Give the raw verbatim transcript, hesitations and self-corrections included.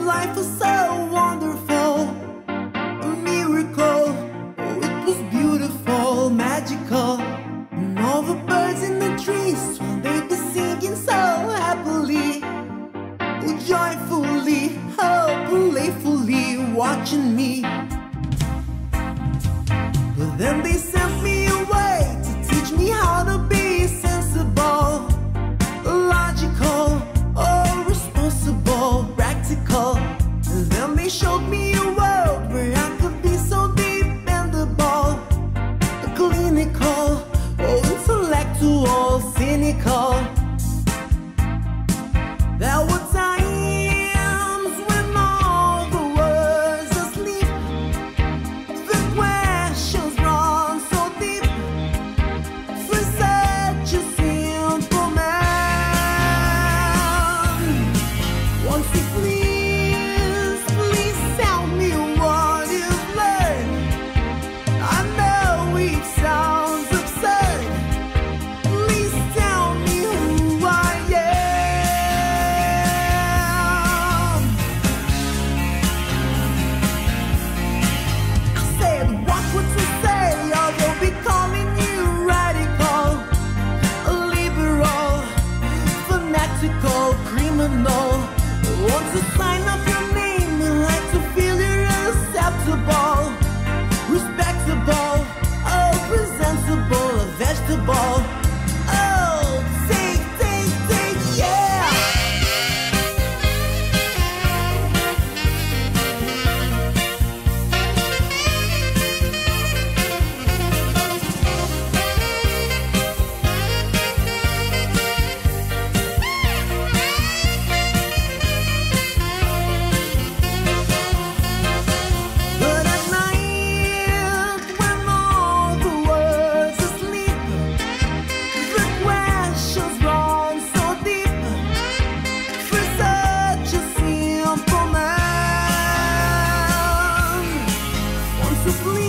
life was so wonderful, a miracle. Oh, it was beautiful, magical. And all the birds in the trees, well, they'd be singing so happily, oh, joyfully, oh, playfully watching me. But then they sent me away to teach me how to be sensible, logical, oh, responsible, practical. And then they showed me a world where I could be so dependable, clinical, oh, intellectual, cynical. There were times when all the words asleep, the questions run so deep for such a simple man. Won't you please, please tell me what you've learned? I know it sounds absurd. Please tell me who I am. I said, what would you say? Or they'll be calling you radical, liberal, fanatical, criminal. Want to sign up your name and like to feel you're acceptable, respectable, oh, presentable, a vegetable. Oh, take, take, take, yeah. But at night, when all the world's asleep, the questions run so deep for such a simple man. Won't you please